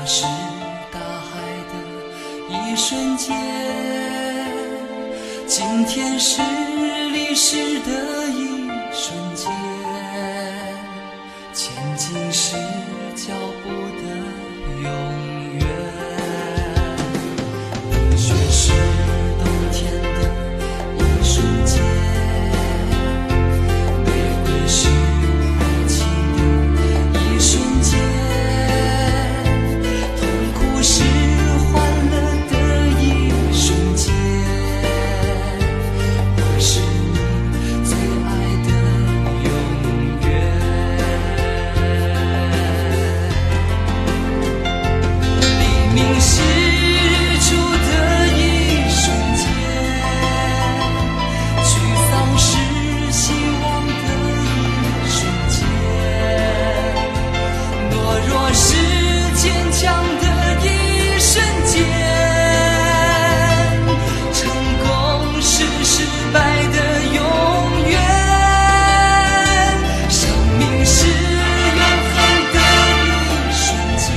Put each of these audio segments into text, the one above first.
是大海的一瞬间，今天是历史的一瞬间，前进是脚步的永远。冰雪是冬天的一瞬间，玫瑰是爱情的一瞬间，痛苦是欢乐的一瞬间，我是你最爱的永远。黎明是日出的一瞬间，沮丧是希望的一瞬间，懦弱是坚强的一瞬间，成功是失败的永远，生命是永恒的一瞬间，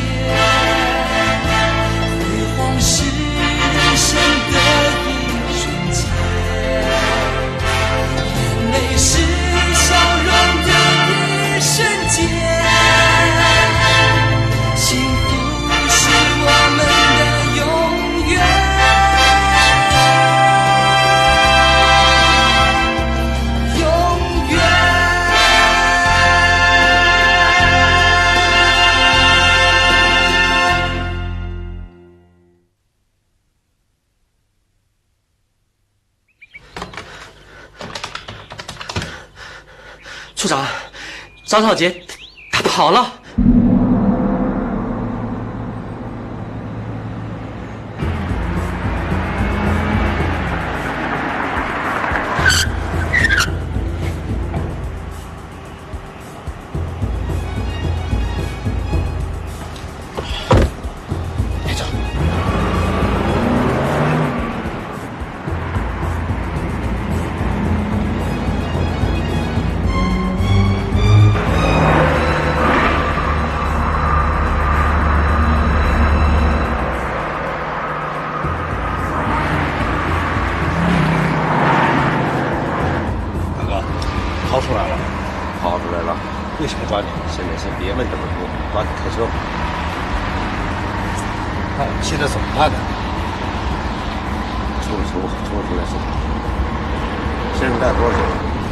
辉煌是人生的一瞬间，眼泪是笑容的一瞬间，幸福是我们的永远，永远。 处长，张少杰他跑了。连长， 大哥，逃出来了。 跑出来了， 为什么抓你？ 现在先别问这么多，抓紧开车。 那我们现在怎么办呢？ 出来说。身上带多少钱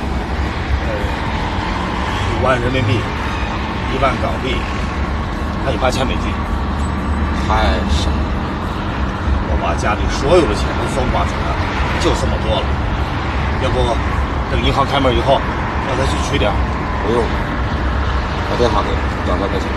？5万人民币，1万港币，还有8000美金。 太少了。 我把家里所有的钱都搜刮出来了，就这么多了。要不等银行开门以后，我再去取点。 不用，打电话给你，2万块钱。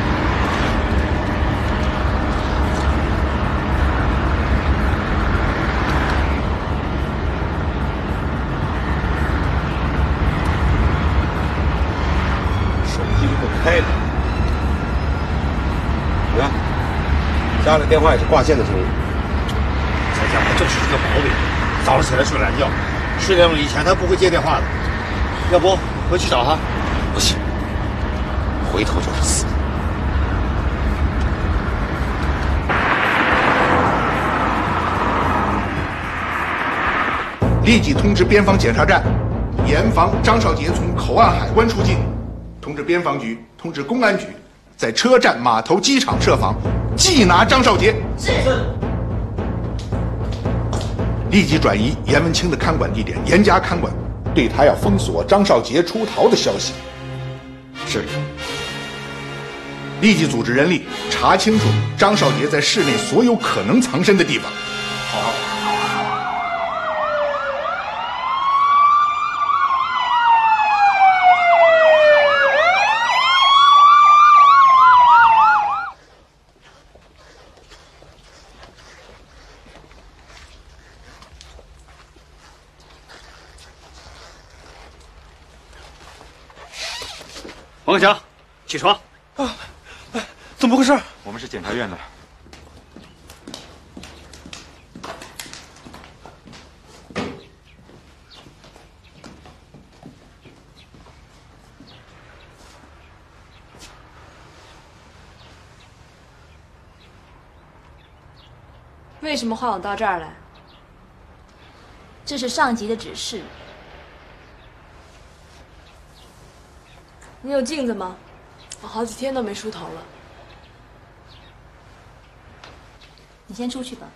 手机不开了，你看，家里电话也是挂线的声音。 这家伙就是这个毛病，早上起来睡懒觉，10点钟以前他不会接电话的。要不回去找他？ 不行，回头就是死。 立即通知边防检查站，严防张少杰从口岸海关出境。通知边防局，通知公安局，在车站、码头、机场设防，缉拿张少杰。 是。 立即转移严文清的看管地点，严加看管，对他要封锁张少杰出逃的消息。 是。 立即组织人力查清楚张少杰在市内所有可能藏身的地方。 好。 王克强，起床！ 啊，怎么回事？ 我们是检察院的。 为什么换我到这儿来？ 这是上级的指示。 你有镜子吗？我好几天都没梳头了。 你先出去吧。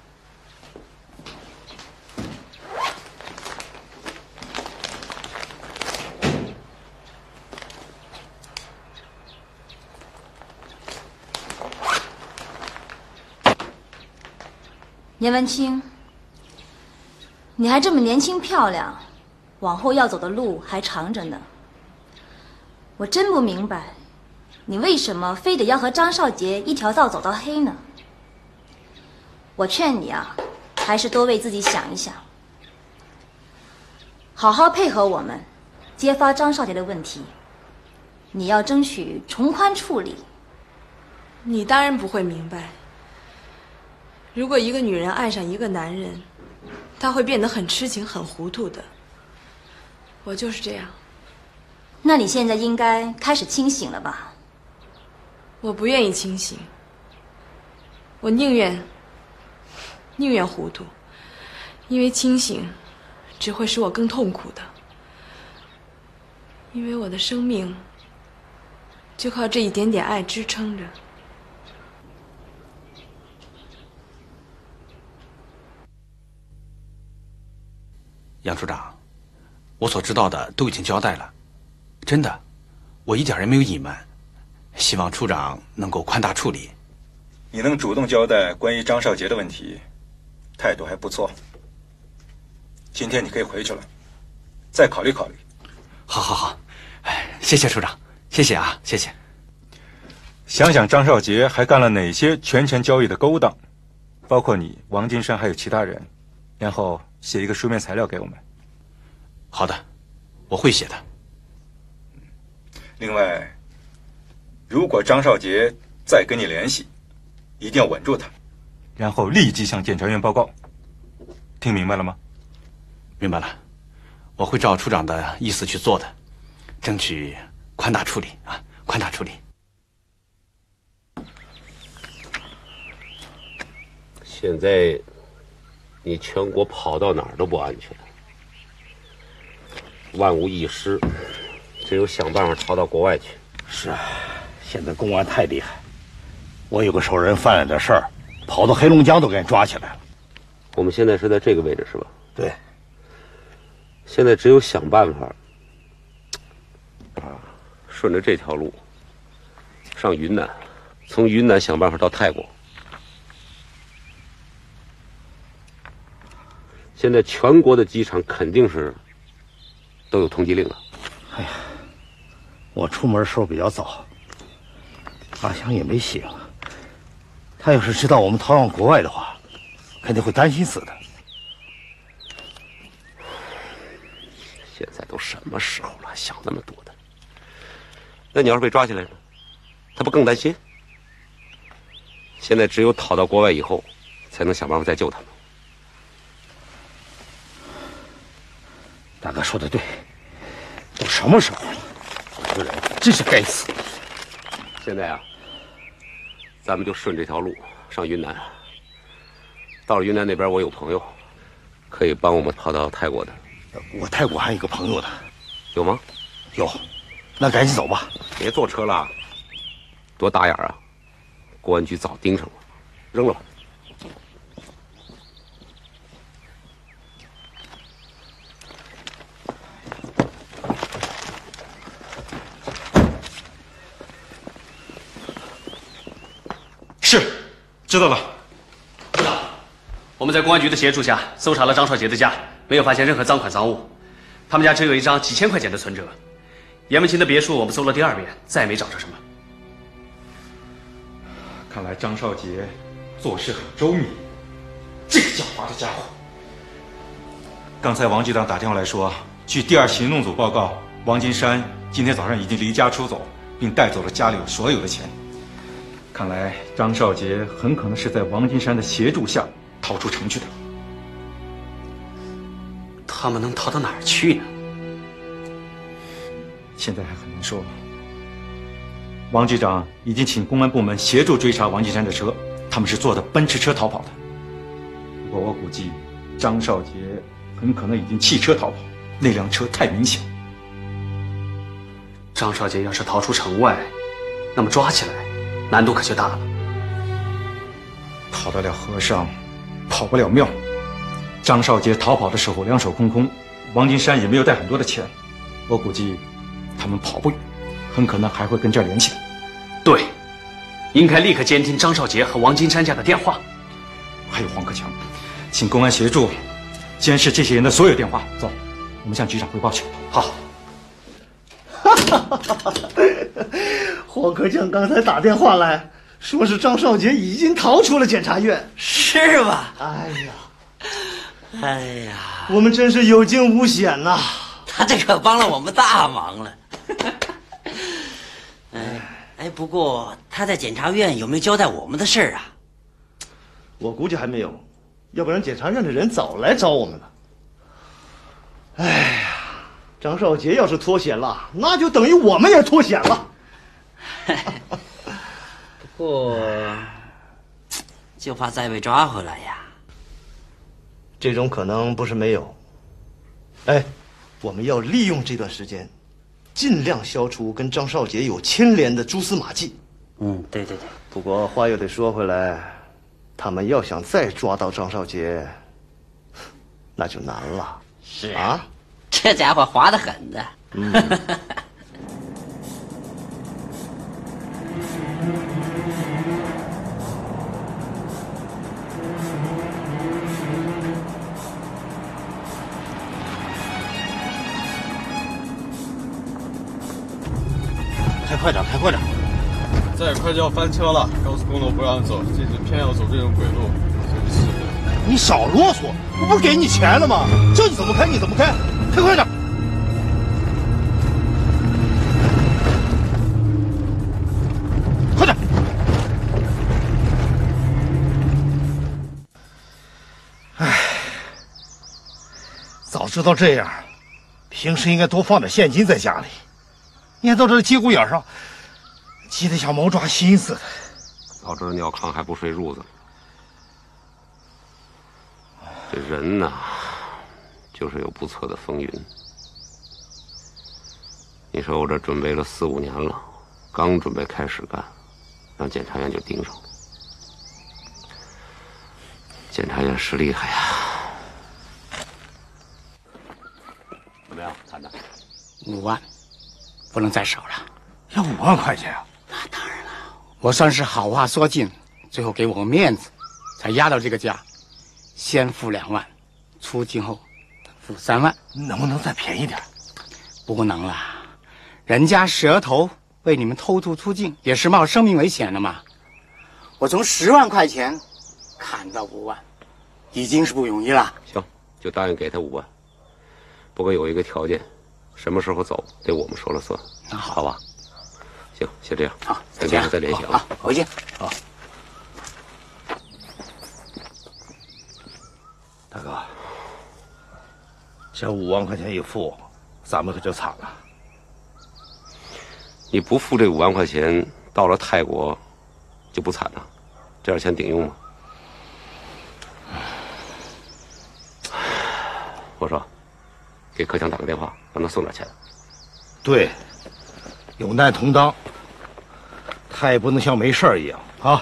严文清，你还这么年轻漂亮，往后要走的路还长着呢。我真不明白，你为什么非得要和张少杰一条道走到黑呢？我劝你啊，还是多为自己想一想，好好配合我们，揭发张少杰的问题。你要争取从宽处理。 你当然不会明白，如果一个女人爱上一个男人，她会变得很痴情、很糊涂的。我就是这样。 那你现在应该开始清醒了吧？ 我不愿意清醒，我宁愿糊涂，因为清醒只会使我更痛苦的。因为我的生命就靠这一点点爱支撑着。 杨处长，我所知道的都已经交代了，真的，我一点也没有隐瞒，希望处长能够宽大处理。 你能主动交代关于张少杰的问题，态度还不错。今天你可以回去了，再考虑考虑。 好，谢谢处长，谢谢啊，谢谢。 想想张少杰还干了哪些权钱交易的勾当，包括你、王金山还有其他人，然后写一个书面材料给我们。 好的，我会写的。 另外，如果张少杰再跟你联系，一定要稳住他，然后立即向检察院报告。听明白了吗？ 明白了，我会照处长的意思去做的，争取宽大处理啊，宽大处理。 现在你全国跑到哪儿都不安全，万无一失，只有想办法逃到国外去。 是啊，现在公安太厉害，我有个熟人犯了点事儿，跑到黑龙江都给人抓起来了。 我们现在是在这个位置是吧？ 对。 现在只有想办法顺着这条路上云南，从云南想办法到泰国。现在全国的机场肯定是都有通缉令了。 哎呀，我出门时候比较早，阿香也没醒。他要是知道我们逃往国外的话，肯定会担心死的。 现在都什么时候了，想那么多的？那你要是被抓起来呢，他不更担心？现在只有逃到国外以后，才能想办法再救他们。 大哥说的对，都什么时候了，这个人真是该死。 现在啊，咱们就顺这条路上云南。到了云南那边，我有朋友可以帮我们跑到泰国的。 我泰国还有一个朋友呢。 有吗？ 有。那赶紧走吧。 别坐车了，多打眼啊！公安局早盯上了，扔了吧。 是，知道了。 处长，我们在公安局的协助下搜查了张少杰的家，没有发现任何赃款赃物。他们家只有一张几千块钱的存折。严文清的别墅我们搜了第二遍，再也没找着什么。 看来张少杰做事很周密，这个狡猾的家伙。刚才王局长打电话来说，据第二行动组报告，王金山今天早上已经离家出走，并带走了家里所有的钱。看来张少杰很可能是在王金山的协助下逃出城去的。 他们能逃到哪儿去呢？ 现在还很难说。王局长已经请公安部门协助追查王金山的车，他们是坐的奔驰车逃跑的。 过我估计，张少杰很可能已经弃车逃跑，那辆车太明显。 张少杰要是逃出城外，那么抓起来难度可就大了。 跑得了和尚，跑不了庙。张少杰逃跑的时候两手空空，王金山也没有带很多的钱，我估计他们跑不远，很可能还会跟这儿联系。 对，应该立刻监听张少杰和王金山家的电话。 还有黄克强，请公安协助监视这些人的所有电话。走，我们向局长汇报去。 好。 黄克强刚才打电话来说是张少杰已经逃出了检察院， 是吧？ 哎呀，我们真是有惊无险呐！ 他这可帮了我们大忙了。不过他在检察院有没有交代我们的事儿啊？ 我估计还没有，要不然检察院的人早来找我们了。哎呀，张少杰要是脱险了，那就等于我们也脱险了。 不过，就怕再被抓回来呀。 这种可能不是没有。我们要利用这段时间，尽量消除跟张少杰有牵连的蛛丝马迹。 对。 不过话又得说回来，他们要想再抓到张少杰，那就难了。 是啊，这家伙滑得很的。 开快点！ 再快就要翻车了，高速公路不让走，这次偏要走这种鬼路，真是的。 你少啰嗦，我不是给你钱了吗？叫你怎么开你怎么开，开快点！快点！早知道这样，平时应该多放点现金在家里。你看到这节骨眼上，急得像毛抓心似的。 早知道尿炕还不睡褥子。这人呐，就是有不测的风云。你说我这准备了4、5年了，刚准备开始干，让检察院就盯上了。检察院是厉害呀。怎么样，谈的 ？5万。不能再少了， 要5万块钱啊！ 那当然了，我算是好话说尽，最后给我个面子，才压到这个价。先付2万，出境后付3万， 能不能再便宜点？ 不能了，人家蛇头为你们偷渡出境也是冒生命危险的嘛。我从10万块钱砍到5万，已经是不容易了。 行，就答应给他5万，不过有一个条件。什么时候走得我们说了算，好吧？行，先这样。 好， 再联系啊。 好，回见。 好，大哥，这5万块钱一付，咱们可就惨了。 你不付这5万块钱，到了泰国就不惨了？这点钱顶用吗？我说。给克强打个电话，让他送点钱。 对，有难同当，他也不能像没事儿一样啊。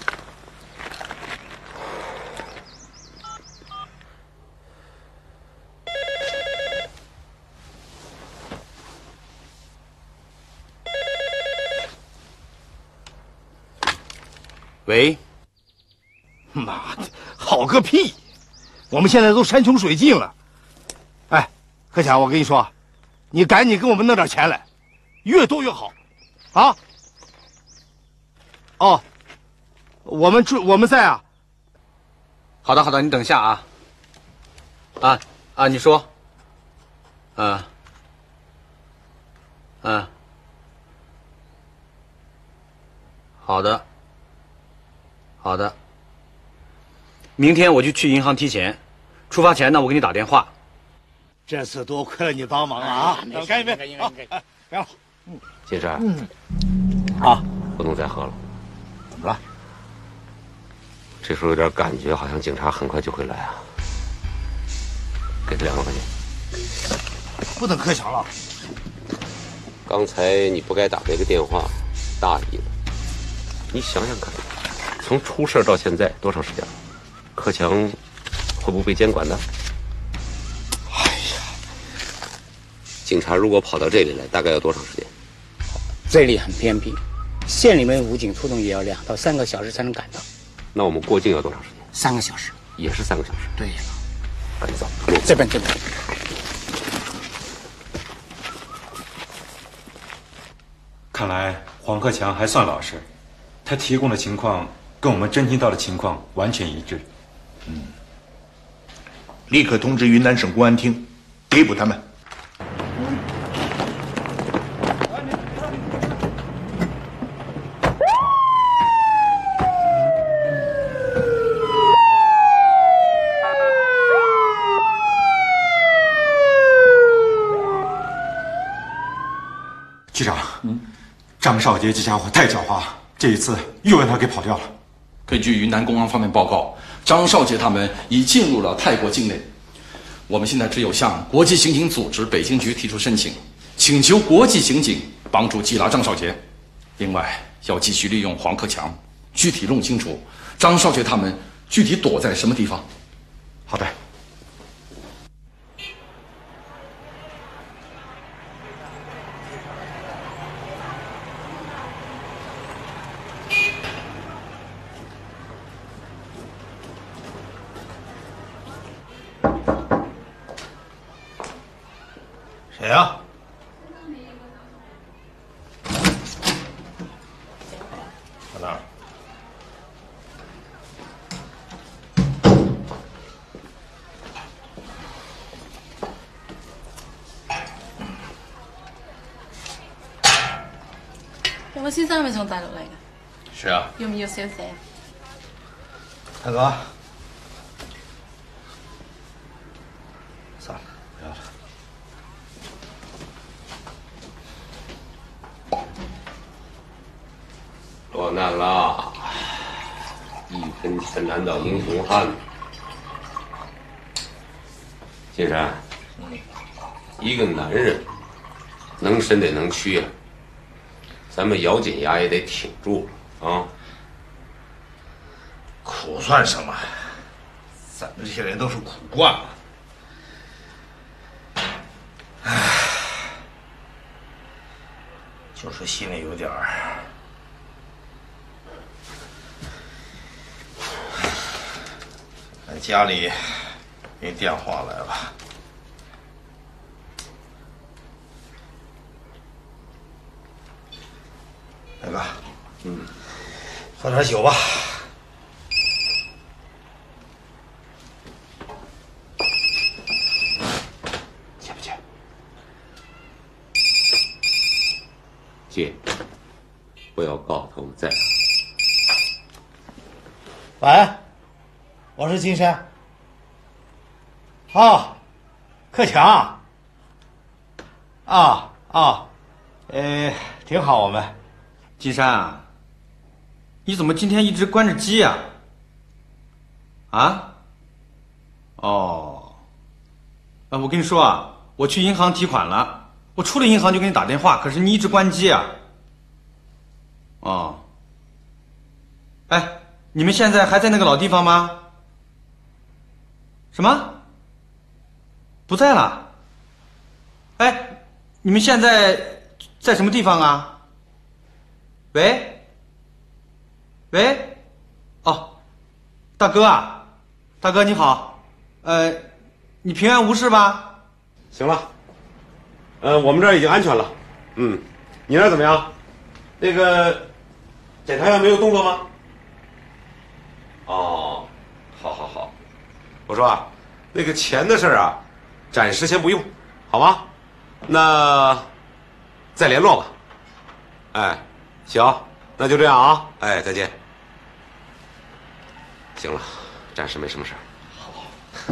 喂， 妈的，好个屁！我们现在都山穷水尽了。克强，我跟你说，你赶紧给我们弄点钱来，越多越好，啊！哦，我们在啊。 好的，你等下啊。你说。好的。明天我就去银行提钱，出发前呢，我给你打电话。 这次多亏了你帮忙了啊！干一杯！好，干了。 金山， 好， 不能再喝了。 怎么了？ 这时候有点感觉，好像警察很快就会来啊。给他2万块钱。 不等柯强了。 刚才你不该打那个电话，大意了。你想想看，从出事到现在多长时间了？柯强会不会被监管呢？ 哎呀， 警察如果跑到这里来，大概要多长时间？ 这里很偏僻，县里面武警出动也要2到3个小时才能赶到。 那我们过境要多长时间？ 3个小时。 也是3个小时。 对呀。 赶紧走。 这边。 看来黄克强还算老实，他提供的情况跟我们侦听到的情况完全一致。 立刻通知云南省公安厅，逮捕他们。 局长，张少杰这家伙太狡猾，这一次又让他给跑掉了。 根据云南公安方面报告，张少杰他们已进入了泰国境内。我们现在只有向国际刑警组织北京局提出申请，请求国际刑警帮助缉拿张少杰。另外，要继续利用黄克强，具体弄清楚张少杰他们具体躲在什么地方。 好的。 谁呀？在哪儿？ 有個先生係咪從大陸嚟㗎？ 是啊。 要唔要小姐？ 大哥，算了，不要了。 落难了，一分钱难倒英雄汉。金山，一个男人能伸得能屈呀，咱们咬紧牙也得挺住啊。 苦算什么？咱们这些人都是苦惯了。唉，就是心里有点儿。家里没电话来了，大哥，喝点酒吧。 接不接？接，不要告头再来。 喂，我是金山。哦，克强。挺好，我们。 金山啊，你怎么今天一直关着机呀？啊？哦，我跟你说啊，我去银行提款了，我出了银行就给你打电话，可是你一直关机啊。哦。哎，你们现在还在那个老地方吗？什么？不在了？哎，你们现在在什么地方啊？喂？喂？哦，大哥啊，大哥你好，你平安无事吧？ 行了，我们这儿已经安全了。你那儿怎么样？那个检察院没有动作吗？哦，好。我说啊，那个钱的事儿啊，暂时先不用，好吗？那再联络吧。哎，行，那就这样啊。哎，再见。行了，暂时没什么事儿。好。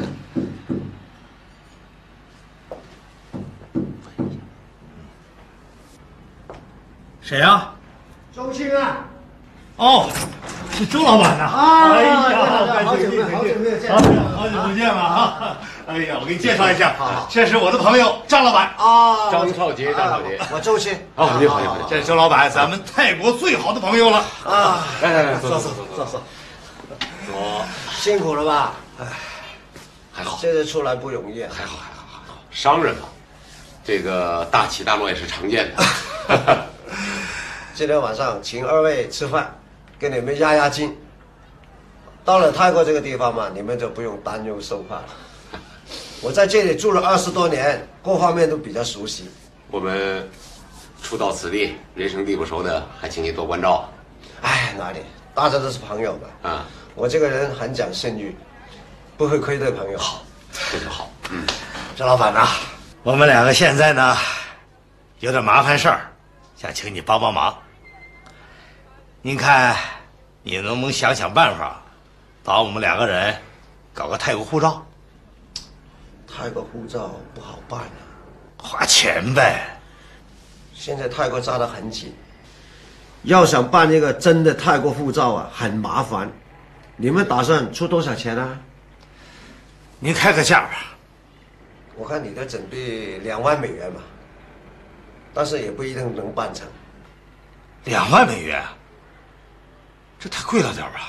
谁呀？ 周庆啊。 哦， 周老板呐！哎呀， 好久没见， 好久不见了啊！哎呀，我给你介绍一下，这是我的朋友张老板啊， 张少杰， 我周青。 哦，你好，这是周老板，咱们泰国最好的朋友了啊！ 来，坐。辛苦了吧？哎， 还好， 这次出来不容易。 还好，商人嘛，这个大起大落也是常见的。 今天晚上请二位吃饭，给你们压惊。到了泰国这个地方嘛，你们就不用担忧受怕了。我在这里住了20多年，各方面都比较熟悉。 我们初到此地，人生地不熟的，还请你多关照。 哎，哪里，大家都是朋友嘛。 啊， 我这个人很讲信誉，不会亏待朋友。 好，这就好。 周老板呐，我们两个现在呢，有点麻烦事儿，想请你帮忙。您看，你能不能想办法，把我们2个人搞个泰国护照？ 泰国护照不好办啊， 花钱呗。 现在泰国抓得很紧，要想办一个真的泰国护照啊，很麻烦。你们打算出多少钱啊？ 您开个价吧。 我看你的准备2万美元吧，但是也不一定能办成。 2万美元，这太贵了点吧？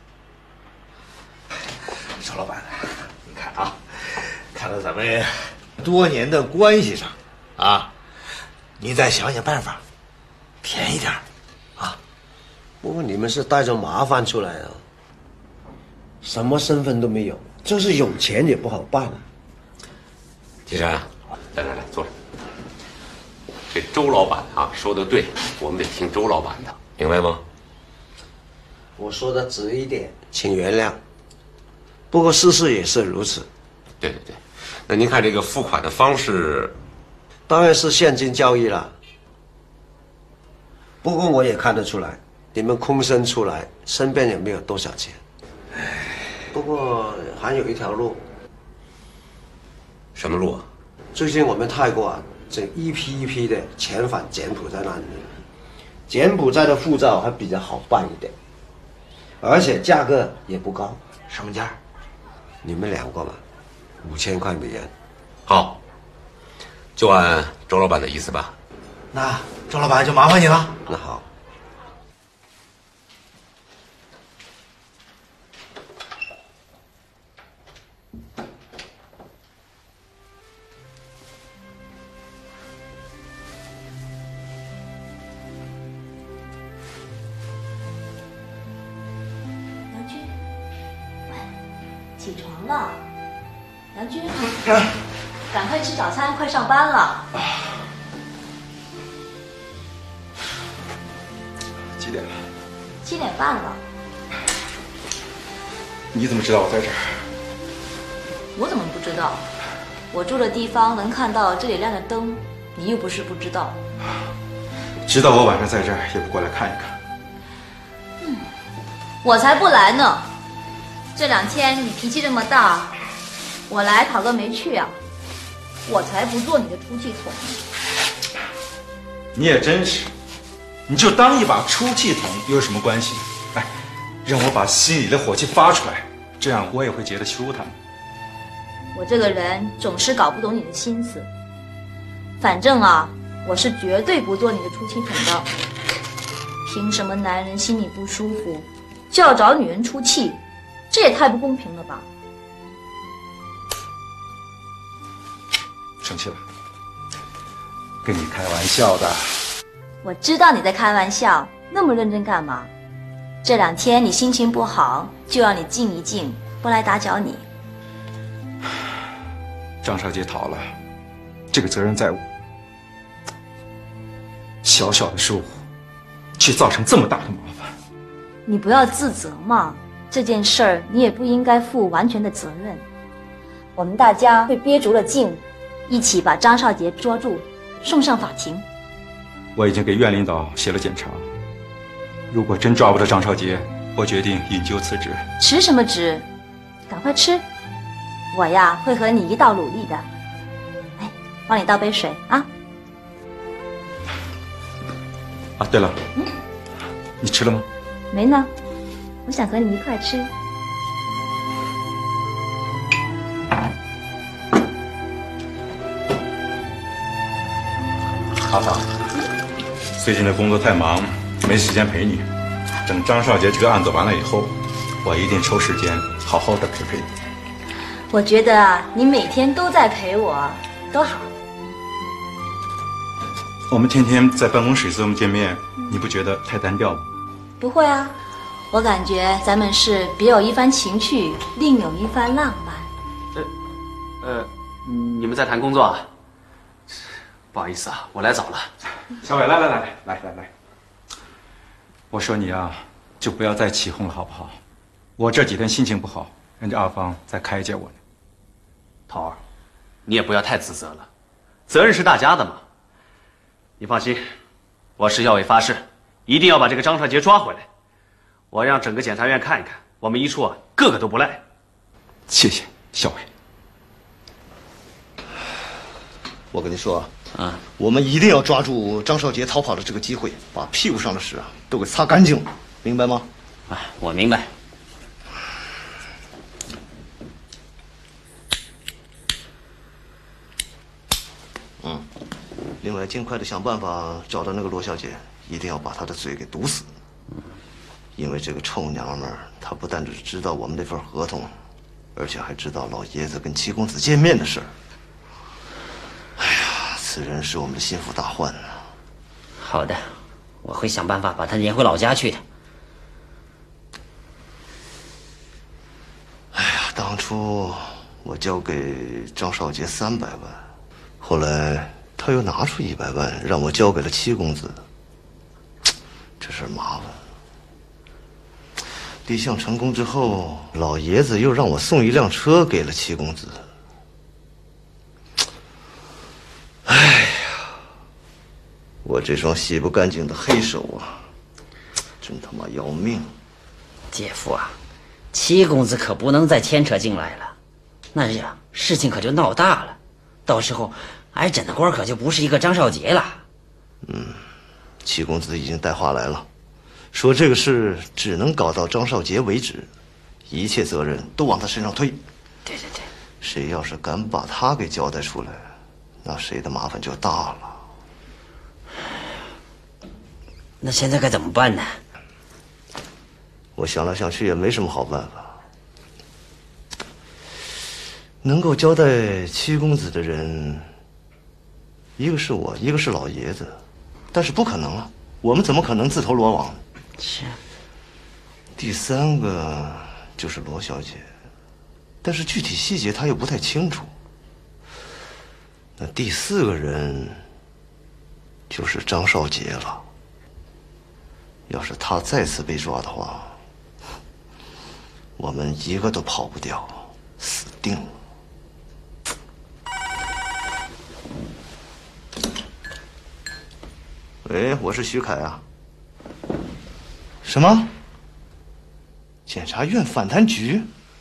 周老板，你看啊，看到咱们多年的关系上，啊，你再想想办法，便宜点啊。 不过你们是带着麻烦出来的，什么身份都没有，就是有钱也不好办啊。 金山，来，坐着。这周老板啊说的对，我们得听周老板的，明白吗？ 我说的直一点，请原谅。不过事实也是如此。 对，那您看这个付款的方式， 当然是现金交易了。不过我也看得出来，你们空身出来，身边也没有多少钱。不过还有一条路。 什么路啊？ 最近我们泰国啊，这一批的遣返柬埔寨难民，柬埔寨的护照还比较好办一点，而且价格也不高。 什么价？ 你们2个嘛，5000块美元。 好，就按周老板的意思吧。 那周老板就麻烦你了。 那好。 起床了，梁军，赶快吃早餐，快上班了。 几点了 ？7点半了。 你怎么知道我在这儿？ 我怎么不知道？我住的地方能看到这里亮着灯，你又不是不知道。 知道我晚上在这儿，也不过来看一看。 我才不来呢！这2天你脾气这么大，我来跑个没趣啊！我才不做你的出气筒。 你也真是，你就当一把出气筒有什么关系？哎，让我把心里的火气发出来，这样我也会觉得舒坦。 我这个人总是搞不懂你的心思。反正啊，我是绝对不做你的出气筒的。凭什么男人心里不舒服就要找女人出气？这也太不公平了吧！ 生气了？跟你开玩笑的。 我知道你在开玩笑，那么认真干嘛？这2天你心情不好，就让你静一静，不来打搅你。 张少杰逃了，这个责任在我。小小的失误，却造成这么大的麻烦。 你不要自责嘛，这件事儿你也不应该负完全的责任。我们大家会憋足了劲，一起把张少杰捉住，送上法庭。 我已经给院领导写了检查，如果真抓不到张少杰，我决定引咎辞职。 辞什么职？赶快吃，我呀会和你一道努力的。哎，帮你倒杯水啊。 啊，对了，你吃了吗？ 没呢。 我想和你一块吃。 阿芳，最近的工作太忙，没时间陪你。等张少杰这个案子完了以后，我一定抽时间好好的陪陪你。 我觉得啊，你每天都在陪我，多好。 我们天天在办公室这么见面，你不觉得太单调吗？ 不会啊，我感觉咱们是别有一番情趣，另有一番浪漫。 你们在谈工作啊？不好意思啊，我来早了。 小伟，来，我说你啊，就不要再起哄了，好不好？我这几天心情不好，人家阿芳在开解我呢。 桃儿，你也不要太自责了，责任是大家的嘛。你放心，我市校委发誓，一定要把这个张少杰抓回来。我让整个检察院看一看，我们一处啊，个个都不赖。 谢谢校委。 我跟你说啊，我们一定要抓住张少杰逃跑的这个机会，把屁股上的屎啊都给擦干净了，明白吗？ 啊，我明白。 另外，尽快的想办法找到那个罗小姐，一定要把她的嘴给堵死。因为这个臭娘们儿，她不但只知道我们那份合同，而且还知道老爷子跟七公子见面的事儿。哎呀，此人是我们的心腹大患呐。 好的，我会想办法把他撵回老家去的。 哎呀，当初我交给张少杰300万，后来他又拿出100万让我交给了七公子，这事儿麻烦。立项成功之后，老爷子又让我送一辆车给了七公子。哎呀，我这双洗不干净的黑手啊，真他妈要命！ 姐夫啊，七公子可不能再牵扯进来了，那呀事情可就闹大了，到时候挨整的官可就不是一个张少杰了。 七公子已经带话来了，说这个事只能搞到张少杰为止，一切责任都往他身上推。 对， 谁要是敢把他给交代出来，那谁的麻烦就大了。 那现在该怎么办呢？ 我想来想去也没什么好办法。能够交代七公子的人，一个是我，一个是老爷子，但是不可能啊，我们怎么可能自投罗网？ 是。 第3个就是罗小姐，但是具体细节她又不太清楚。那第4个人就是张少杰了。要是他再次被抓的话，我们一个都跑不掉，死定了。喂，我是徐凯啊。什么？检察院反贪局？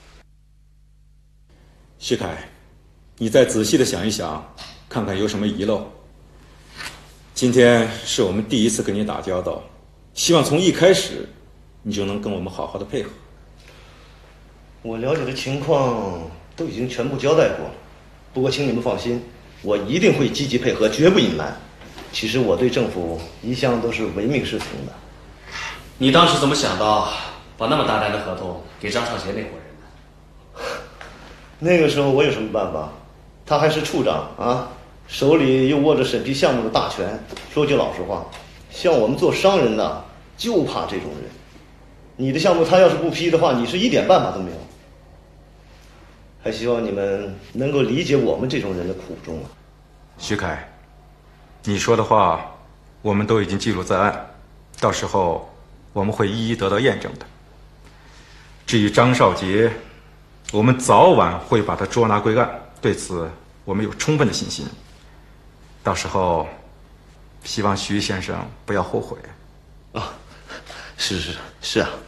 徐凯，你再仔细的想一想，看看有什么遗漏。今天是我们第一次跟你打交道，希望从一开始你就能跟我们好好的配合。 我了解的情况都已经全部交代过了，不过请你们放心，我一定会积极配合，绝不隐瞒。其实我对政府一向都是唯命是从的。 你当时怎么想到把那么大单的合同给张少杰那伙人呢？ 那个时候我有什么办法？他还是处长啊，手里又握着审批项目的大权。说句老实话，像我们做商人的就怕这种人。你的项目他要是不批的话，你是一点办法都没有。还希望你们能够理解我们这种人的苦衷啊。 徐凯，你说的话我们都已经记录在案，到时候我们会一一得到验证的。至于张少杰，我们早晚会把他捉拿归案，对此我们有充分的信心。到时候希望徐先生不要后悔。 啊，是啊。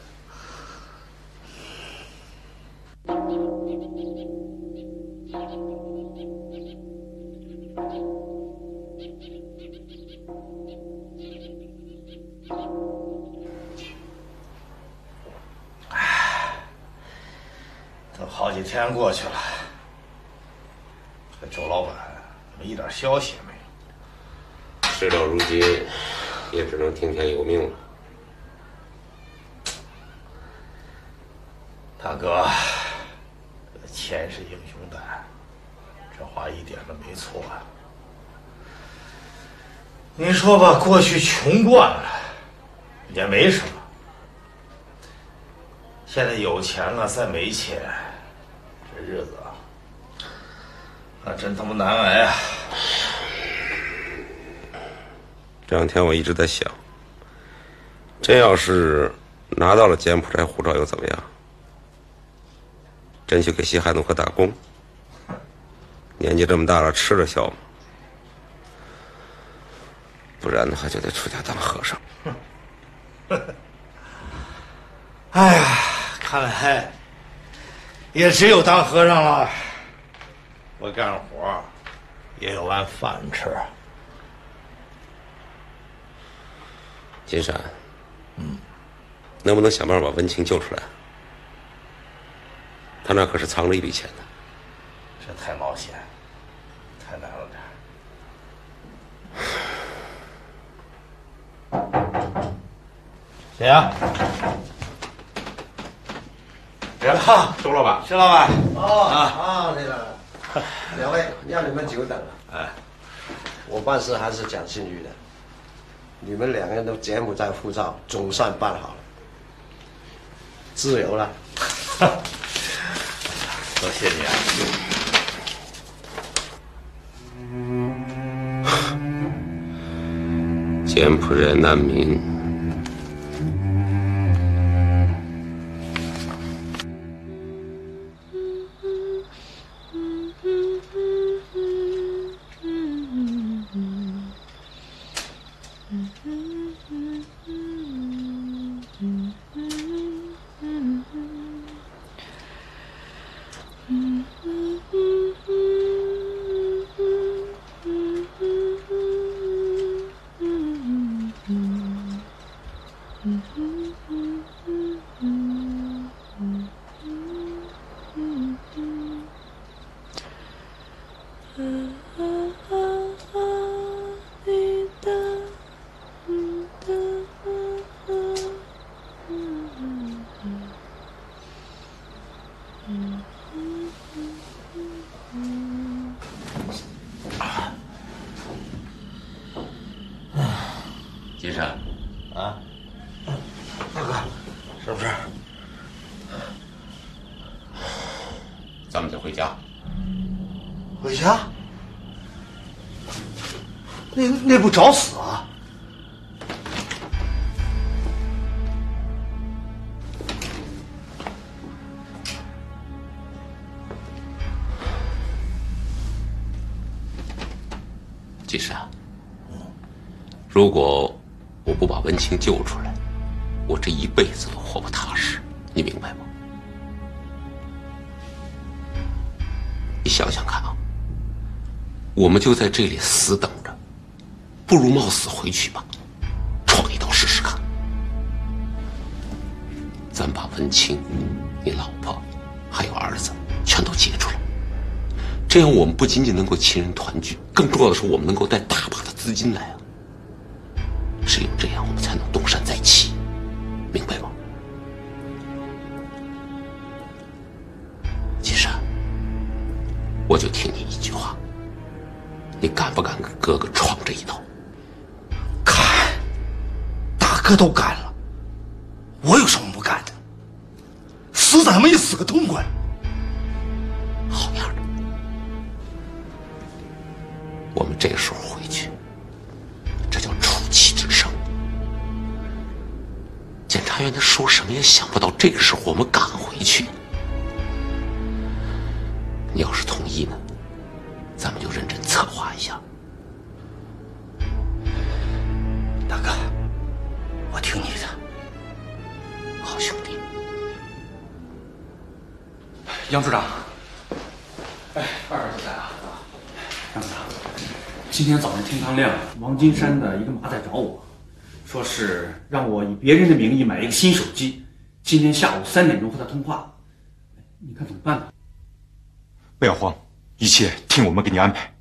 好几天过去了，这周老板怎么一点消息也没有？ 事到如今，也只能听天由命了。 大哥，钱是英雄胆，这话一点都没错啊。你说吧，过去穷惯了，也没什么。现在有钱了，再没钱，这日子啊，那真他妈难挨啊！ 这两天我一直在想，真要是拿到了柬埔寨护照又怎么样？真去给西海农河打工？年纪这么大了，吃得消吗？不然的话，就得出家当和尚。 哎呀，看来也只有当和尚了。不干活也有碗饭吃。 金山，能不能想办法把文清救出来？他那可是藏了一笔钱的。 这太冒险，太难了点。谁呀？来了，周老板，薛老板。 来了。两位，让你们久等了。 哎， 我办事还是讲信誉的。你们两个人都柬埔寨护照总算办好了，自由了。 多谢你啊！ 柬埔寨难民。 金山， 啊，大哥，什么事儿？ 咱们得回家。 回家？那不找死啊？ 金山，如果我不把文清救出来，我这一辈子都活不踏实，你明白吗？你想想看啊，我们就在这里死等着，不如冒死回去吧，闯一刀试试看。咱把文清、你老婆还有儿子全都接出来，这样我们不仅仅能够亲人团聚，更重要的是我们能够带大把的资金来啊。只有这样，我们才能东山再起，明白吗？金山，我就听你一句话，你敢不敢跟哥哥闯这一刀？ 敢，大哥都敢了，我有什么不敢的？死咱们也死个痛快。 好样的！我们这个时候回去，这叫出奇制胜。检察院他说什么也想不到，这个时候我们赶回去。你要是同意呢，咱们就认真策划一下。 大哥，我听你的。 好兄弟。 杨处长，哎，二儿子在啊。杨处长，今天早上天刚亮，王金山的一个马仔找我，说是让我以别人的名义买一个新手机，今天下午3点钟和他通话。 你看怎么办呢？ 不要慌，一切听我们给你安排。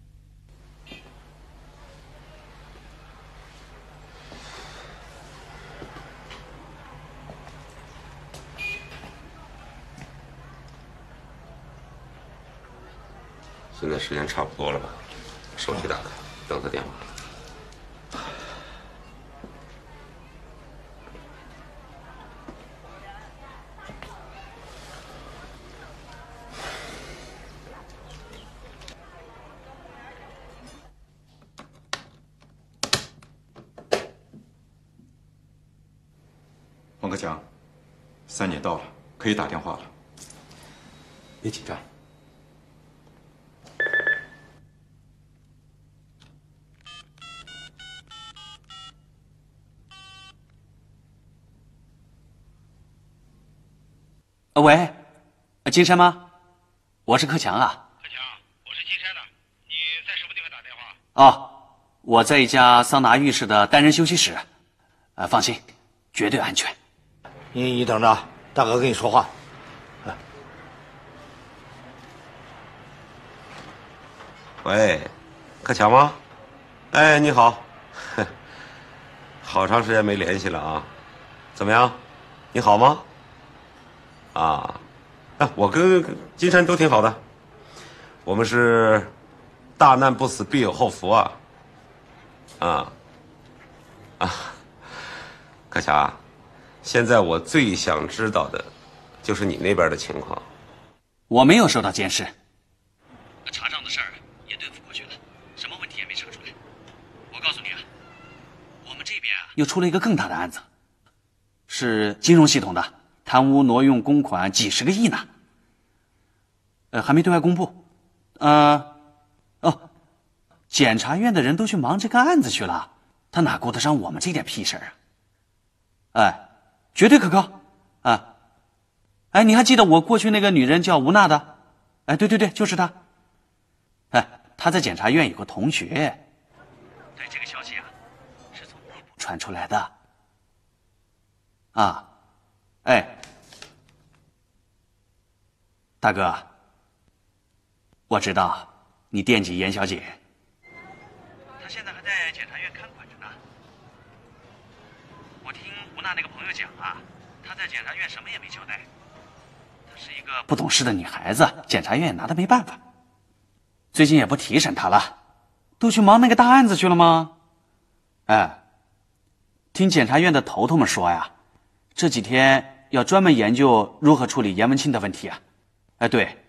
现在时间差不多了吧？手机打开，等他电话。 王克强，3点到了，可以打电话了。别紧张。 喂，金山吗？我是克强啊。 克强，我是金山的，你在什么地方打电话？ 哦，我在一家桑拿浴室的单人休息室。放心，绝对安全。 你等着，大哥跟你说话。 喂，克强吗？哎，你好，好长时间没联系了啊，怎么样？你好吗？啊，我跟金山都挺好的，我们是大难不死必有后福啊！克强，现在我最想知道的，就是你那边的情况。 我没有受到监视，查账的事儿也对付过去了，什么问题也没查出来。我告诉你啊，我们这边又出了一个更大的案子，是金融系统的。贪污挪用公款几十个亿呢，还没对外公布。检察院的人都去忙这个案子去了，他哪顾得上我们这点屁事儿啊？绝对可靠啊！你还记得我过去那个女人叫吴娜的？对，就是她。她在检察院有个同学。对，这个消息啊，是从内部传出来的。大哥，我知道你惦记严小姐，她现在还在检察院看管着呢。我听吴娜那个朋友讲啊，她在检察院什么也没交代，她是一个不懂事的女孩子，检察院也拿她没办法。最近也不提审她了，都去忙那个大案子去了吗？听检察院的头头们说呀，这几天要专门研究如何处理严文清的问题啊。对。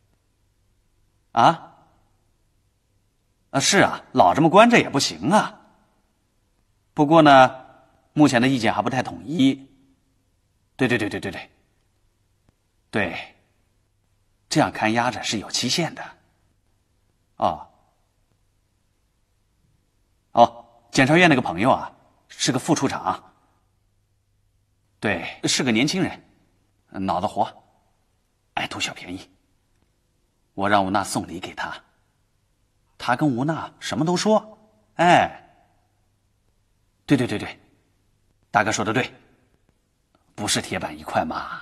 是啊，老这么关着也不行啊。不过呢，目前的意见还不太统一。对，这样看押着是有期限的。检察院那个朋友啊，是个副处长。对，是个年轻人，脑子活，爱图小便宜。我让吴娜送礼给他，他跟吴娜什么都说。对，大哥说的对，不是铁板一块嘛。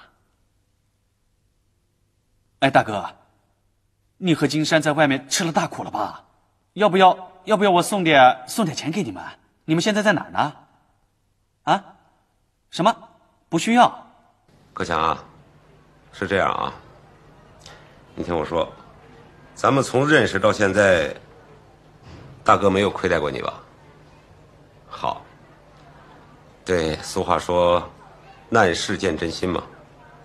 大哥，你和金山在外面吃了大苦了吧？要不要我送点钱给你们？你们现在在哪儿呢？什么？不需要。 克强啊，是这样啊，你听我说，咱们从认识到现在，大哥没有亏待过你吧？好。对，俗话说，难事见真心嘛。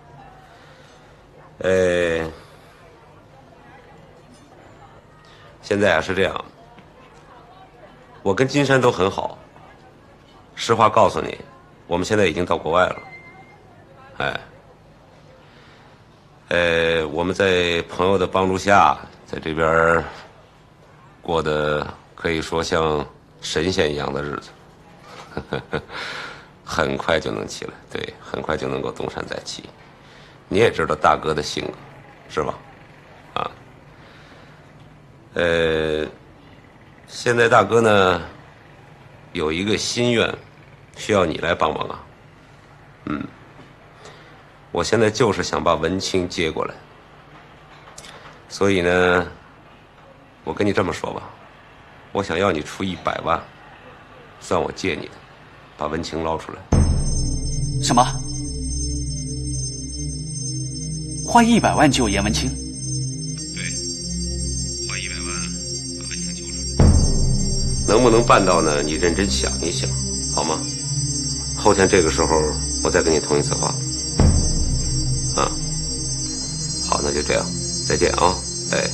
现在啊是这样，我跟金山都很好。实话告诉你，我们现在已经到国外了。我们在朋友的帮助下，在这边过得可以说像神仙一样的日子，很快就能起来，对，很快就能够东山再起。你也知道大哥的性格，是吧？现在大哥呢有一个心愿，需要你来帮忙啊。我现在就是想把文清接过来， 所以呢，我跟你这么说吧，我想要你出100万，算我借你的，把文清捞出来。 什么？花100万救严文清？ 对，花100万把文清救出来。能不能办到呢？你认真想一想，好吗？后天这个时候我再跟你通一次话。啊，好，那就这样，再见啊，哎。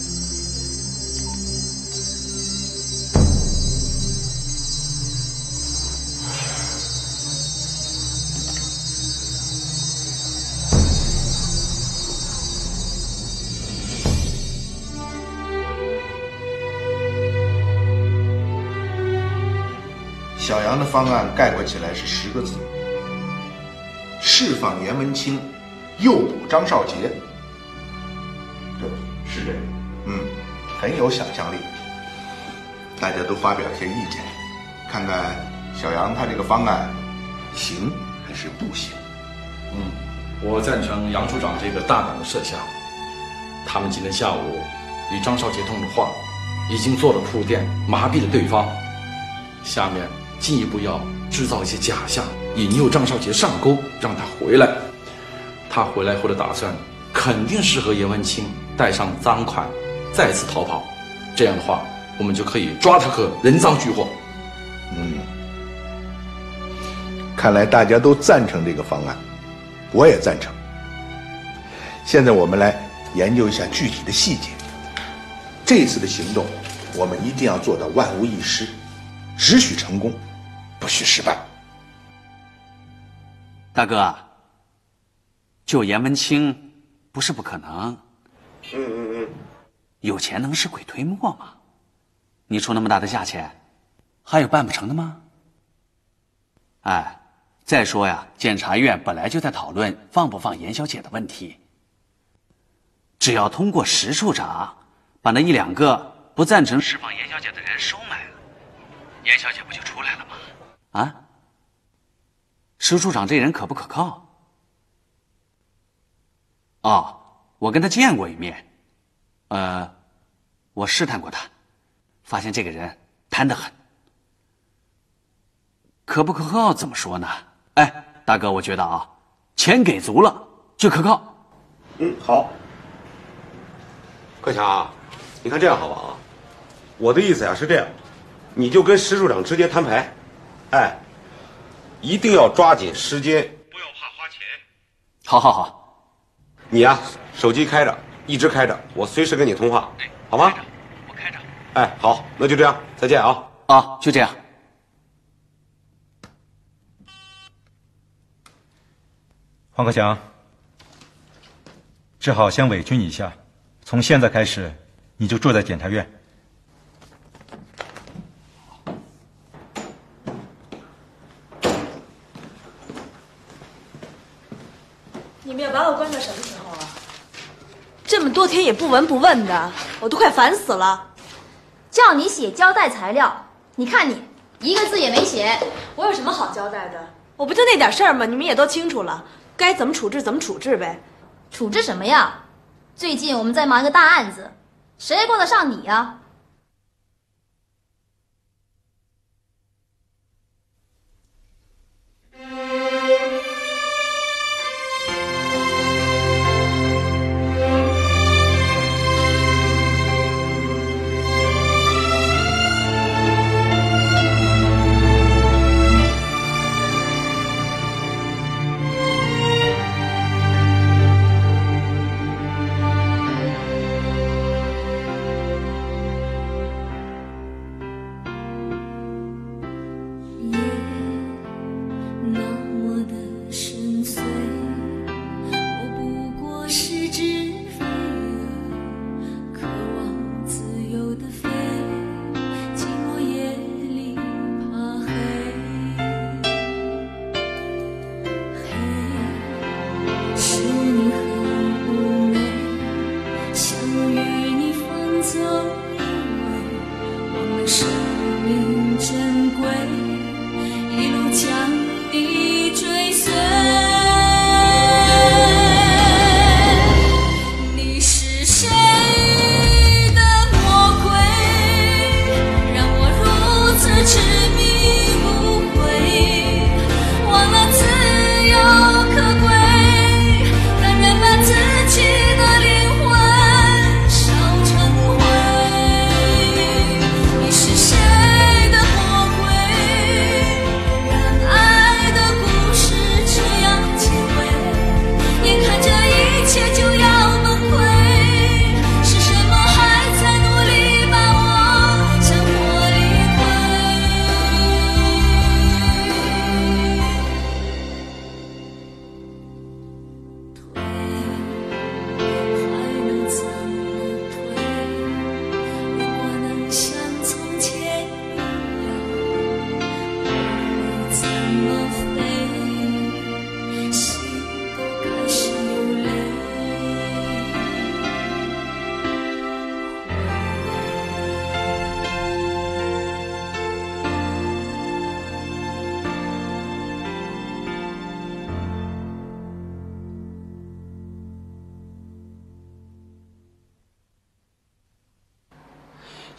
小杨的方案概括起来是10个字：释放严文清，诱捕张少杰。对，是这个。很有想象力。大家都发表些意见，看看小杨他这个方案行还是不行。 我赞成杨处长这个大胆的设想。他们今天下午与张少杰通的话，已经做了铺垫，麻痹了对方。下面进一步要制造一些假象，引诱张少杰上钩，让他回来。他回来后的打算肯定是和严文清带上赃款，再次逃跑。这样的话，我们就可以抓他个人赃俱获。 看来大家都赞成这个方案，我也赞成。现在我们来研究一下具体的细节。这次的行动，我们一定要做到万无一失，只许成功，不许失败。 大哥，救严文清不是不可能。有钱能使鬼推磨吗？你出那么大的价钱，还有办不成的吗？哎，再说呀，检察院本来就在讨论放不放严小姐的问题。只要通过石处长把那1、2个不赞成释放严小姐的人收买了，严小姐不就出来了吗？啊？石处长这人可不可靠？哦，我跟他见过一面，我试探过他，发现这个人贪得很。可不可靠怎么说呢？哎，大哥，我觉得啊，钱给足了就可靠。 好。克强，你看这样好不好？我的意思呀是这样，你就跟石处长直接摊牌，哎，一定要抓紧时间，不要怕花钱。 好。 你呀，手机开着，一直开着，我随时跟你通话，好吗？ 我开着。 哎，好，那就这样，再见啊！ 啊，就这样。 黄克强，只好先委屈你一下，从现在开始，你就住在检察院。 你们要把我关到什么时候啊？这么多天也不闻不问的，我都快烦死了。 叫你写交代材料，你看你一个字也没写。 我有什么好交代的？我不就那点事儿吗？你们也都清楚了，该怎么处置怎么处置呗。 处置什么呀？最近我们在忙一个大案子，谁顾得上你呀？ 你是谁？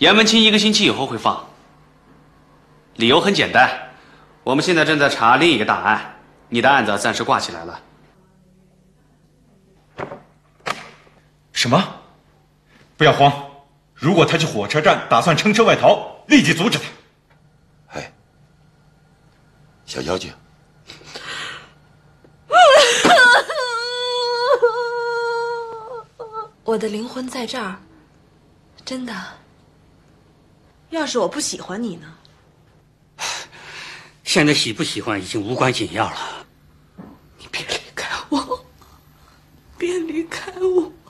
严文清1个星期以后会放。理由很简单，我们现在正在查另一个大案，你的案子暂时挂起来了。 什么？不要慌，如果他去火车站打算乘车外逃，立即阻止他。 哎，小妖精， 我的灵魂在这儿，真的。要是我不喜欢你呢？ 现在喜不喜欢已经无关紧要了。 你别离开我，别离开我。